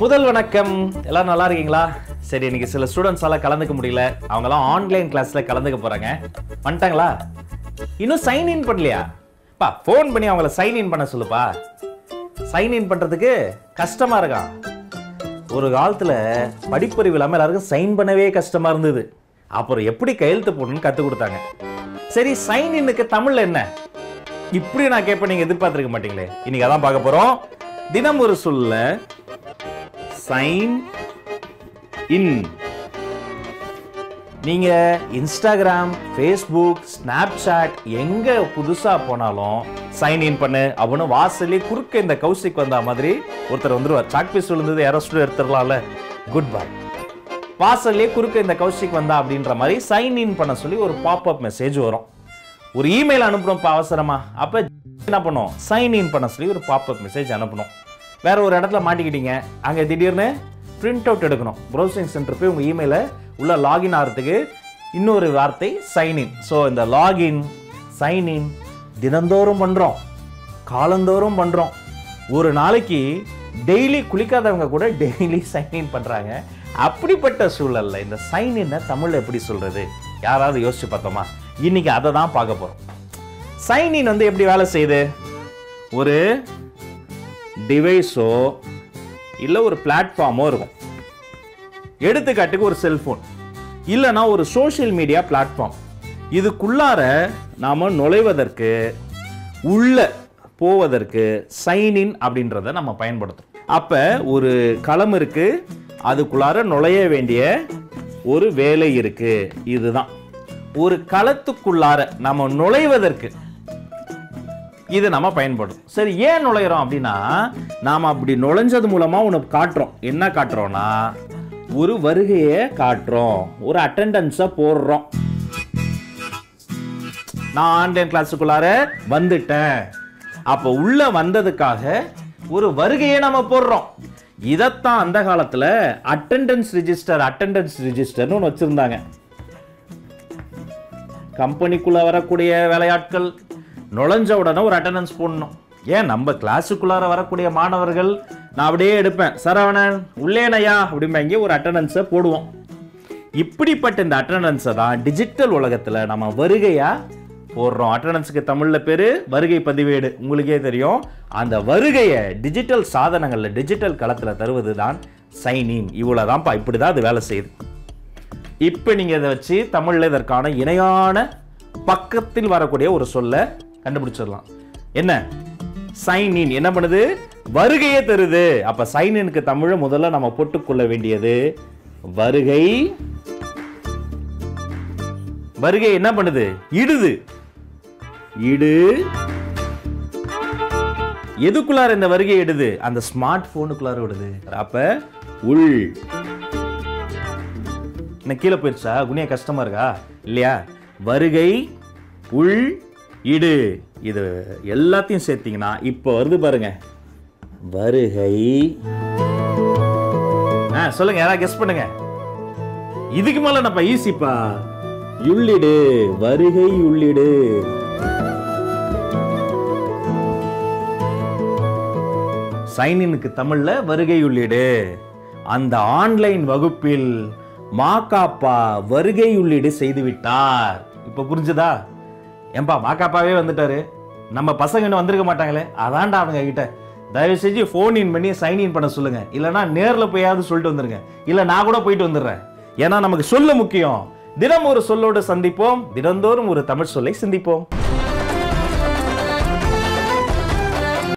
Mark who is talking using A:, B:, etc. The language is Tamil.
A: முதல் வணக்கம். எல்லாரும் நல்லா இருக்கீங்களா? சரி, இன்னைக்கு சில ஸ்டூடெண்ட்ஸால கலந்துக்க முடியல. அவங்கலாம் ஆன்லைன் கிளாஸ்ல கலந்துக்க போறாங்க. வந்துட்டாங்களா? இன்னும் சைன் இன் பண்ணலையா? பா, ஃபோன் பண்ணி அவங்கள சைன் இன் பண்ண சொல்லுப்பா. சைன் இன் பண்றதுக்கு கஷ்டமா இருக்கான். ஒரு காலத்துல படிப்பறிவு இல்லாம எல்லாருக்கும் சைன் பண்ணவே கஷ்டமா இருந்தது. அப்புறம் எப்படி கையெழுத்து போடணும்னு கத்து கொடுத்தாங்க. சரி, சைன் இன்னுக்கு தமிழ்ல என்ன? இப்படி நான் கேட்ப நீங்க எதிர்பார்த்திருக்க மாட்டீங்களே. இன்னைக்கு அதான் பார்க்க போறோம். தினம் ஒரு சொல்ல சைன் இன். நீங்க இன்ஸ்டாகிராம், ஃபேஸ்புக், ஸ்னாப்சாட் எங்க புதுசா போனாலும் சைன் இன் பண்ணு அப்படின்னு வாசலே குறுக்க இந்த கௌசிக் வந்தா மாதிரி ஒருத்தர் வந்துருவார். சாக் பீஸ் விழுந்தது யாரோ ஸ்டூடெண்ட் எடுத்துடலாம்ல, குட் பை. வாசல்லே குறுக்க இந்த கௌசிக் வந்தா அப்படின்ற மாதிரி சைன் இன் பண்ண சொல்லி ஒரு பாப்அப் மெசேஜ் வரும். ஒரு இமெயில் அனுப்புறோம் அவசரமா, அப்ப என்ன பண்ணும்? சைன் இன் பண்ண சொல்லி ஒரு பாப்அப் மெசேஜ் அனுப்பணும். வேற ஒரு இடத்துல மாட்டிக்கிட்டீங்க, அங்க திடீர்னு பிரிண்ட் அவுட் எடுக்கணும். ப்ரௌசிங் சென்டர் போய் உங்க இமெயில உள்ள லாகின் ஆகிறதுக்கு இன்னொரு வார்த்தை சைன் இன். ஸோ இந்த லாகின், சைன் இன் தினந்தோறும் பண்றோம், காலந்தோறும் பண்றோம். ஒரு நாளைக்கு டெய்லி குளிக்காதவங்க கூட டெய்லி சைன் இன் பண்றாங்க. அப்படிப்பட்ட சூழல்ல இந்த சைன் இன் தமிழ்ல எப்படி சொல்றது? யாராவது யோசிச்சு பார்த்தோமா? இன்னைக்கு அதை தான் பார்க்க போறோம். சைன் இன் வந்து எப்படி வேலை செய்யுது? ஒரு டிவைஸோ இல்ல ஒரு பிளாட்ஃபார்மோ இருக்கும். எடுத்துக்காட்டுக்கு ஒரு செல்போன் இல்லைன்னா ஒரு சோஷியல் மீடியா பிளாட்ஃபார்ம். இதுக்குள்ளார நாம நுழைவதற்கு, உள்ள போவதற்கு சைன் இன் அப்படின்றத நம்ம பயன்படுத்துறோம். அப்ப ஒரு களம் இருக்கு, அதுக்குள்ளார நுழைய வேண்டிய ஒரு வேலை இருக்கு. இதுதான் ஒரு களத்துக்குள்ளார நம்ம நுழைவதற்கு இது நம்ம பயன்படும். சரி, ஏன் நுழையிறோம் அப்படின்னா, நாம அப்படி நுழைஞ்சது மூலமா உனக்கு காட்டுறோம். என்ன காட்டுறோம்னா, ஒரு வருகையை காட்டுறோம், ஒரு அட்டெண்டன்ஸை போடுறோம். நான் ஆன்லைன் கிளாஸுக்குள்ளார வந்துட்டேன், அப்ப உள்ள வந்ததுக்காக ஒரு வருகையை நம்ம போடுறோம். இதத்தான் அந்த காலத்துல அட்டெண்டன்ஸ் ரிஜிஸ்டர்னு ஒன்று வச்சிருந்தாங்க. கம்பெனிக்குள்ள வரக்கூடிய வேலையாட்கள் நுழைஞ்ச உடனே ஒரு அட்டெண்டன்ஸ் போடணும். ஏன், நம்ம கிளாஸுக்குள்ளார வரக்கூடிய மாணவர்கள் நான் அப்படியே எடுப்பேன், சரவணன் உள்ளேனையா அப்படிம்பாங்க, ஒரு அட்டெண்டன்ஸை போடுவோம். இப்படிப்பட்ட இந்த அட்டெண்டன்ஸை தான் டிஜிட்டல் உலகத்தில் நம்ம வருகையா போடுறோம். அட்டெண்டன்ஸுக்கு தமிழ்ல பேரு வருகை பதிவேடு, உங்களுக்கே தெரியும். அந்த வருகையை டிஜிட்டல் சாதனங்கள்ல, டிஜிட்டல் களத்தில் தருவது தான் சைன் இன். இவ்வளவுதான்ப்பா, இப்படிதான் அது வேலை செய்யுது. இப்ப நீங்க இதை வச்சு தமிழ்ல இதற்கான இணையான பக்கத்தில் வரக்கூடிய ஒரு சொல்ல கண்டுபிடிச்சிடலாம். என்ன? சைன் இன் என்ன பண்ணுது? வருகையை தருது. அப்ப சைன் இனுக்கு தமிழ் முதல்ல நம்ம போட்டுக்கொள்ள வேண்டியது வருகை. வருகை என்ன பண்ணுது? இடுது. இடு. எதுக்குள்ளார இந்த வருகை இடுது? அந்த ஸ்மார்ட் போனுக்குள்ளார விடுது. அப்ப உள். என்ன கீழே போயிடுச்சா? குனியா கஷ்டமா இருக்கா? இல்லையா? வருகை, உள், இடு. இது எல்லாத்தையும் சேர்த்தீங்கன்னா இப்போ வருது பாருங்க, வருகை. சொல்லுங்க, யாராவது கெஸ் பண்ணுங்க. இதுக்கு மேல நம்ம ஈஸிப்பா. உள்ளிடு, வருகை உள்ளிடு. சைன் இனுக்கு தமிழ்ல வருகை உள்ளிடு. அந்த ஆன்லைன் வகுப்பில் மாக்காப்பா வருகை உள்ளிடு செய்து விட்டார். இப்ப புரிஞ்சுதா? ஏன்பா மாக்காப்பாவே வந்துட்டாரு, நம்ம பசங்க இன்னும் வந்திருக்க மாட்டாங்களே, அதான்டா அவங்க கிட்ட தயவு செஞ்சு போன் இன் பண்ணி சைன் இன் பண்ண சொல்லுங்க. இல்லைன்னா நேர்ல போயாவது சொல்லிட்டு வந்துருங்க. இல்ல நான் கூட போயிட்டு வந்துடுறேன். ஏன்னா நமக்கு சொல்ல முக்கியம். தினம் ஒரு சொல்லோடு சந்திப்போம், தினந்தோறும் ஒரு தமிழ் சொல்லை சிந்திப்போம்.